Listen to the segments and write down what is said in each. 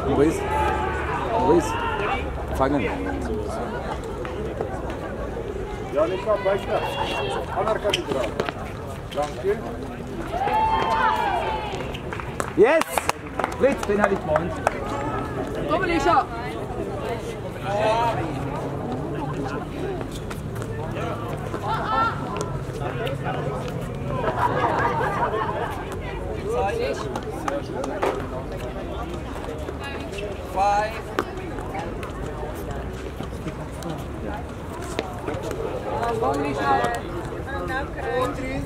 Maurice. Maurice. Fangen. Ja, nicht mal weiter. Anerkannt dran. Danke. Yes! Fritz, den hatte ich vorhin. Komm, Lisha! Komm, Lisha! Und drin.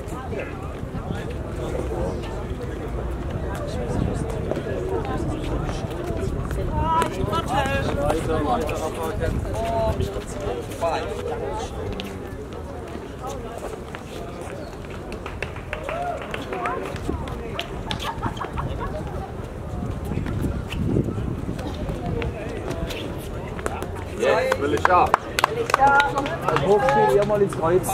Jetzt will ich ab. Hochspiel, ihr mal ins Kreuz.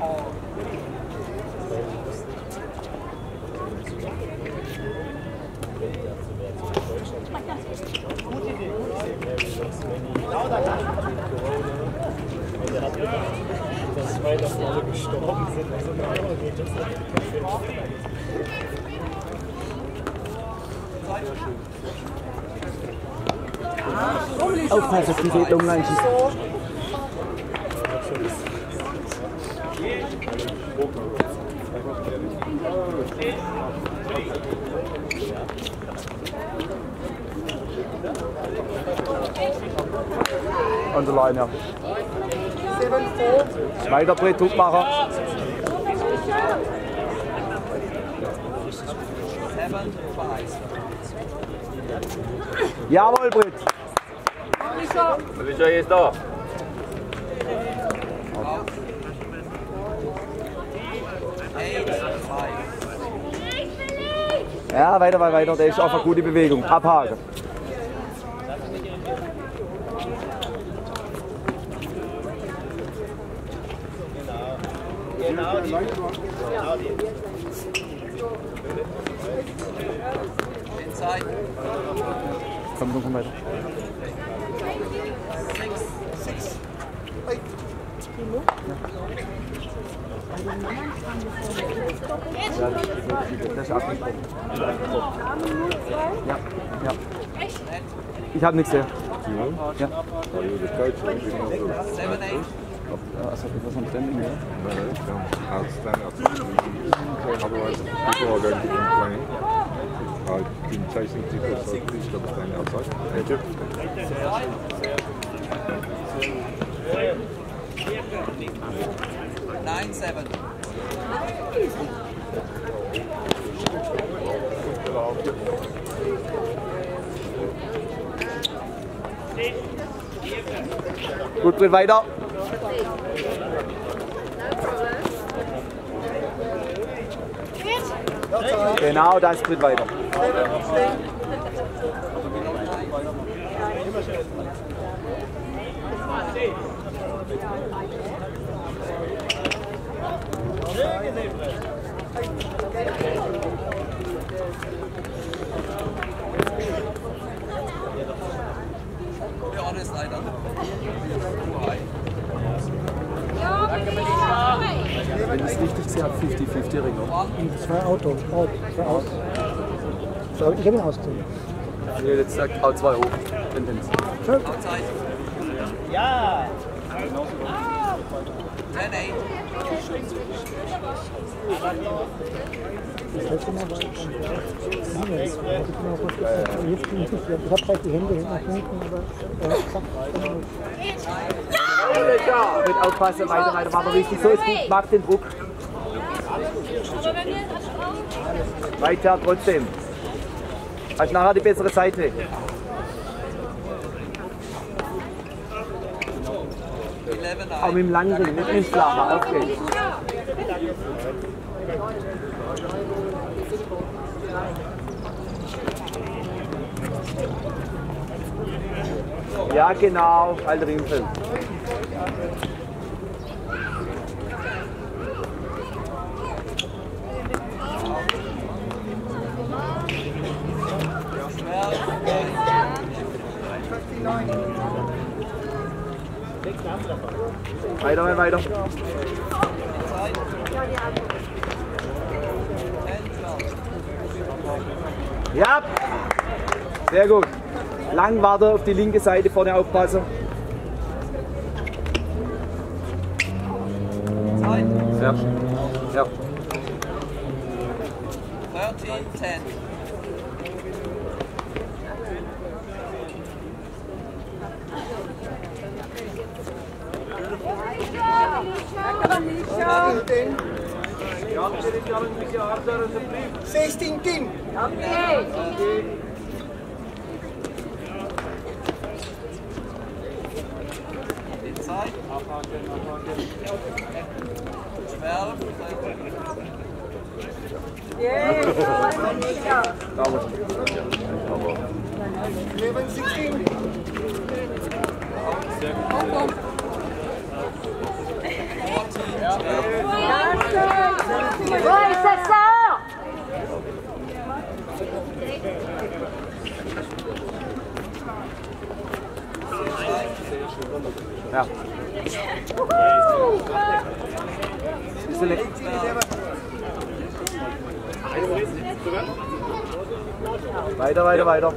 Das zwei, dass alle gestorben sind, also geht das Aufpassen, dass die Fehler umgehen. An der Leine. Weiter Brett, Druck machen. Jawohl, Brett. Lisha ist da. Ja, weiter, weiter. Der ist auf eine gute Bewegung. Abhaken. Genau die. Komm weiter. Ja, das ist abgesprochen. Ja, ja. Ich habe nichts mehr. Ja. Also, was am Standing, ja? Otherwise, people are going to complain. I've been chasing people, so please stop standing outside. Thank you. Gut, Britt, weiter. Genau, das Britt weiter. Wenn ich es richtig sehe, hat 50-50 Ringer. Zwei Autos. So, ich habe ihn ausgezogen. Jetzt sagt auch 2 hoch. Tendenz. Ja! Das letzte Mal war ich Siemens. Jetzt bin ich nicht. Ich habe halt die Hände hinten nach hinten, aber Mit aufpassen, weiter, machen wir richtig. So ist gut, macht den Druck. Weiter trotzdem. Hast nachher die bessere Seite. Auch mit dem langen Ring, nicht mit dem flachen. Okay. Ja, genau, alte Ringfeld. Weiter, weiter. Ja, sehr gut. Lang warten, auf die linke Seite vorne aufpassen. Ja. Ja. 13-10. Inside. 12. Ouais, ça sort. Ja. Bisschen nicht. Weiter, weiter, weiter.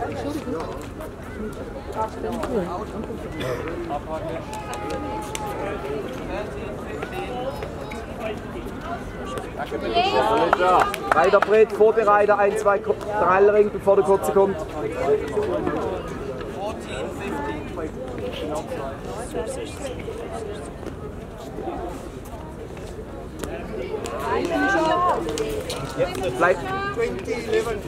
Weiter Brett, vorbereite, 1, 2 Drallring, bevor der kurze kommt. 14-15. Bleib. 20-11.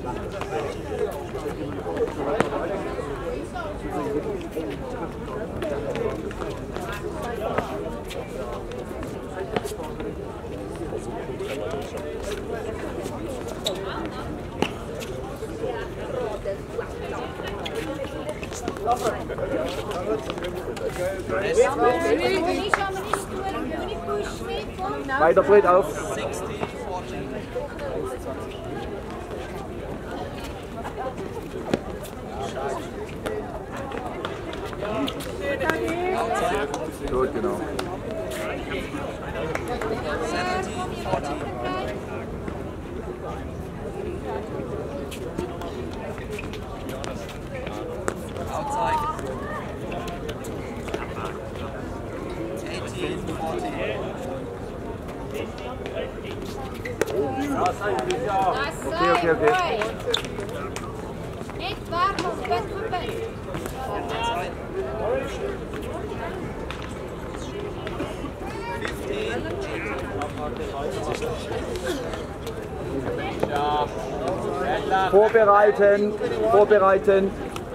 Weiter Brett auf. 60-14. Gut, genau. 17-14. Outside. 18-14. Okay. Nicht warten, auf Bett vom Bett. Outside. 15. Vorbereiten, vorbereiten.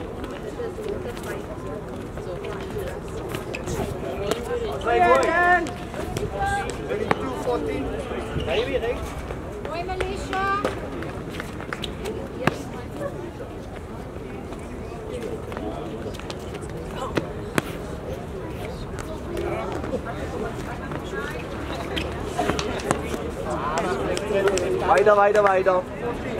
Hoi Melissa. Weiter, weiter, weiter.